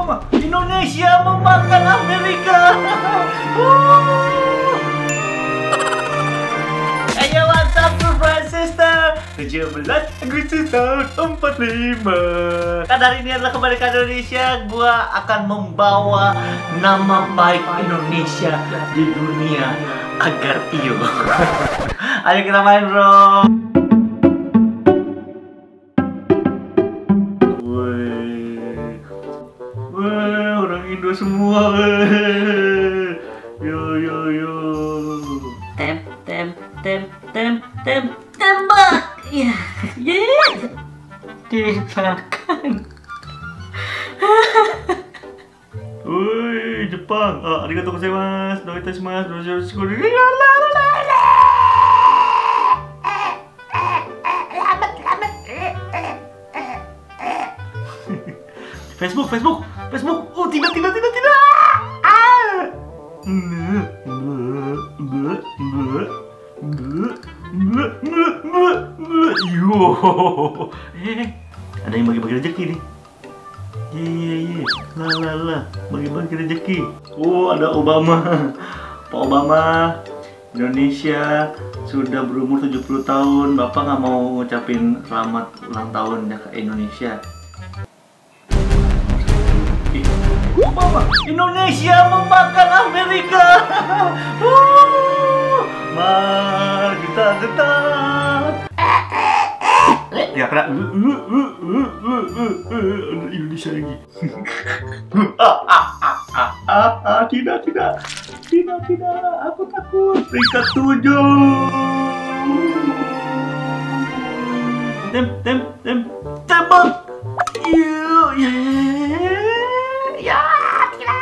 Obama, Indonesia memakan Amerika. Ayo mantap bro and sister. 17 Agustus tahun 45. Kan hari ini adalah kemerdekaan Indonesia. Gua akan membawa nama baik Indonesia di dunia agar iyo. Ayo kita main bro. Orang Indo semua. Yo. Tembak. Ya. Dimakan. Woi, Jepang. Arigatou gozaimasu. Doa itashimasu. Facebook. Tidak. Yo. Ada yang bagi-bagi rezeki nih. Iya. Bagi-bagi rezeki. Oh, ada Obama. Pak Obama, Indonesia sudah berumur 70 tahun. Bapak nggak mau ngucapin selamat ulang tahun ya ke Indonesia. Obama, Indonesia memakan Amerika. Mari kita tetap. Ya kena Indonesia lagi. Tidak. Aku takut. Peringkat 7. Tembak. Ya, tidak.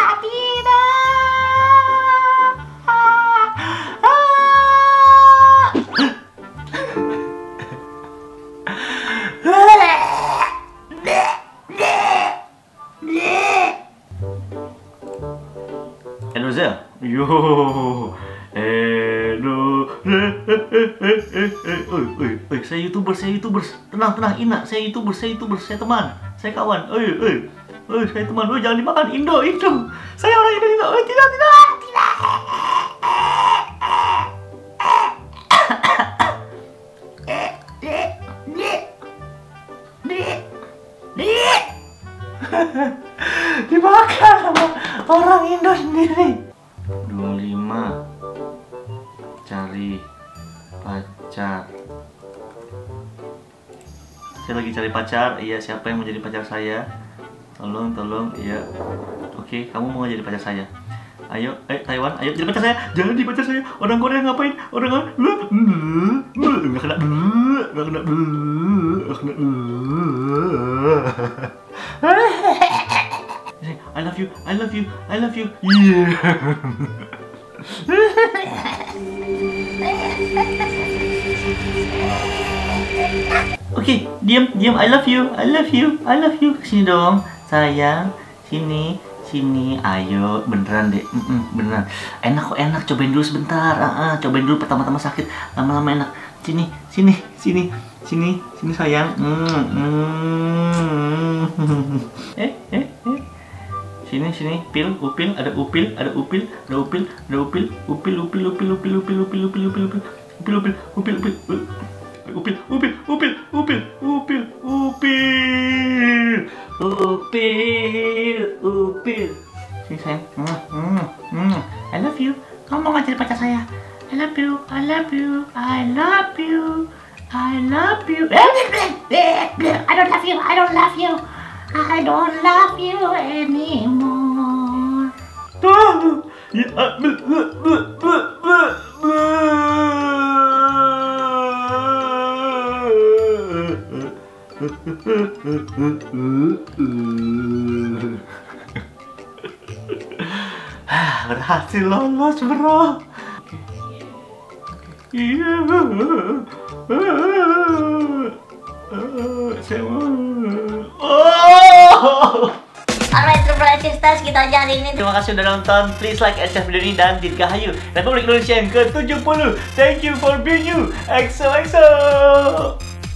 Indonesia. Yo. Saya YouTubers. Tenang, Ina. Saya YouTubers, saya teman. Saya kawan. Saya teman. Jangan dimakan. Indo. Saya orang Indo. Tidak. Dimakan sama orang Indo sendiri. 25. Cari pacar. Saya lagi cari pacar. Iya, siapa yang mau jadi pacar saya? Tolong, iya. Oke, kamu mau jadi pacar saya? Ayo, Taiwan, ayo jadi pacar saya. Jangan jadi pacar saya. Orang Korea ngapain? Nggak kena. I love you. Yeah. Oke, diam. I love you. Sini dong, sayang. Sini. Ayo, beneran deh. Beneran. Enak. Cobain dulu sebentar. Cobain dulu, pertama-tama sakit, lama-lama enak. Sini sayang. Sini, upil, ada upil. Upil. Sini sayang. I love you. Kamu mau nggak jadi pacar saya? I love you. I don't love you anymore. Berhasil lolos bro. Iya. Alright, Sisters, kita aja hari ini. Terima kasih sudah nonton. Please like and share video ini dan dirgahayu Republik Indonesia yang ke-70. Thank you for being you. XOXO.